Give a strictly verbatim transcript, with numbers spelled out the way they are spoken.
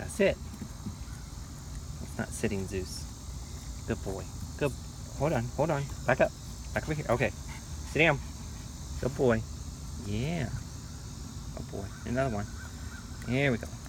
sit. It's not sitting, Zeus. Good boy. Good. Hold on, hold on. Back up. Back over here. Okay. Sit down. Good boy. Yeah. Good boy. Another one. Here we go.